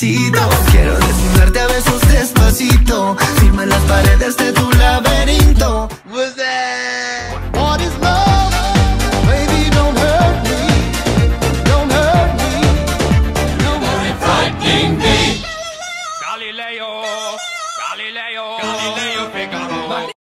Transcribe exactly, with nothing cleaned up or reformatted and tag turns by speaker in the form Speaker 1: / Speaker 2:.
Speaker 1: despacito. Quiero desnudarte a besos despacito. Firma las paredes de tu